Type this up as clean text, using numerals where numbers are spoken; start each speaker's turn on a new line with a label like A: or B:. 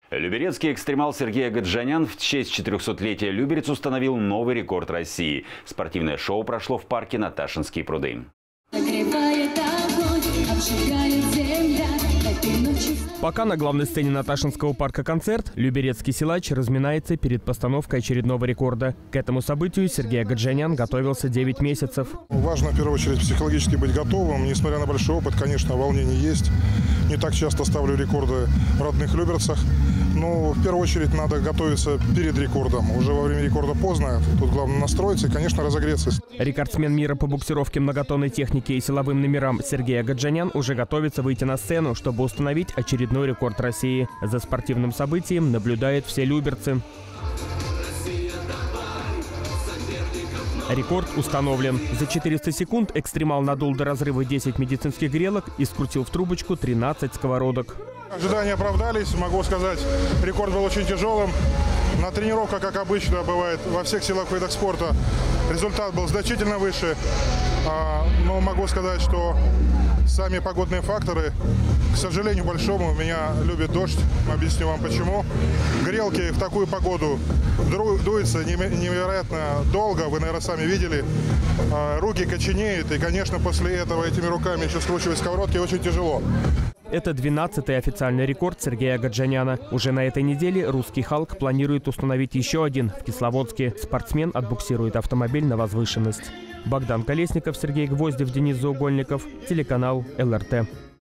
A: Люберецкий экстремал Сергей Агаджанян в честь 400-летия Люберец установил новый рекорд России. Спортивное шоу прошло в парке Наташинские пруды.
B: Пока на главной сцене Наташинского парка концерт, люберецкий силач разминается перед постановкой очередного рекорда. К этому событию Сергей Агаджанян готовился 9 месяцев.
C: Важно в первую очередь психологически быть готовым. Несмотря на большой опыт, конечно, волнение есть. Не так часто ставлю рекорды в родных Люберцах. Но в первую очередь надо готовиться перед рекордом. Уже во время рекорда поздно. Тут главное настроиться и, конечно, разогреться.
B: Рекордсмен мира по буксировке многотонной техники и силовым номерам Сергей Агаджанян уже готовится выйти на сцену, чтобы установить очередной рекорд России. За спортивным событием наблюдают все люберцы. Рекорд установлен. За 400 секунд экстремал надул до разрыва 10 медицинских грелок и скрутил в трубочку 13 сковородок.
C: Ожидания оправдались. Могу сказать, рекорд был очень тяжелым. На тренировках, как обычно бывает во всех силовых видах спорта, результат был значительно выше. Но могу сказать, что сами погодные факторы, к сожалению большому, меня любит дождь. Объясню вам почему. Грелки в такую погоду дуются невероятно долго. Вы, наверное, сами видели. Руки коченеют. И, конечно, после этого этими руками еще скручивать сковородки очень тяжело.
B: Это 12-й официальный рекорд Сергея Агаджаняна. Уже на этой неделе русский «Халк» планирует установить еще один в Кисловодске. Спортсмен отбуксирует автомобиль на возвышенность. Богдан Колесников, Сергей Гвоздев, Денис Заугольников. Телеканал ЛРТ.